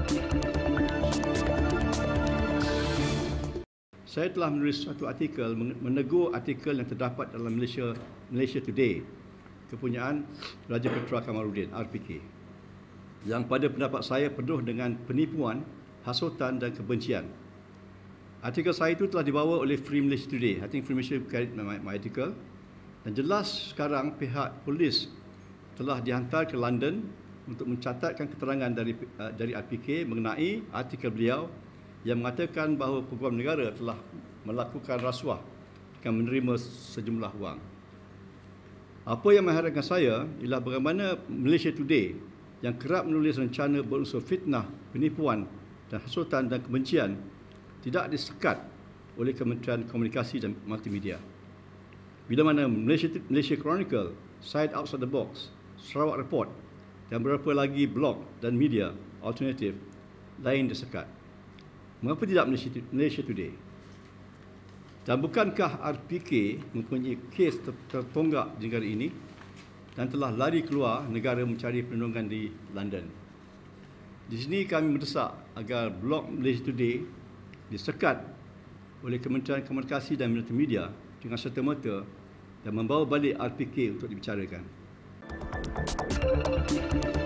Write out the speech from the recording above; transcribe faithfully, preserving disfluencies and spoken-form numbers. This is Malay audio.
Saya telah menulis satu artikel menegur artikel yang terdapat dalam Malaysia Malaysia Today kepunyaan Raja Petra Kamarudin R P K yang pada pendapat saya penuh dengan penipuan, hasutan dan kebencian. Artikel saya itu telah dibawa oleh Free Malaysia Today. I think Free Malaysia carried my, my article. Dan jelas sekarang pihak polis telah dihantar ke London untuk mencatatkan keterangan dari uh, dari R P K mengenai artikel beliau yang mengatakan bahawa peguam negara telah melakukan rasuah dengan menerima sejumlah wang. Apa yang mengherankan saya ialah bagaimana Malaysia Today yang kerap menulis rencana berunsur fitnah, penipuan dan hasutan dan kebencian tidak disekat oleh Kementerian Komunikasi dan Multimedia. Bila mana Malaysia, Malaysia Chronicle, Side Outside the Box, Sarawak Report dan beberapa lagi blog dan media alternatif lain disekat. Mengapa tidak Malaysia, Malaysia Today? Dan bukankah R P K mempunyai kes tertonggak di negara ini dan telah lari keluar negara mencari perlindungan di London? Di sini kami mendesak agar blog Malaysia Today disekat oleh Kementerian Komunikasi dan Multimedia dengan serta-merta dan membawa balik R P K untuk dibicarakan.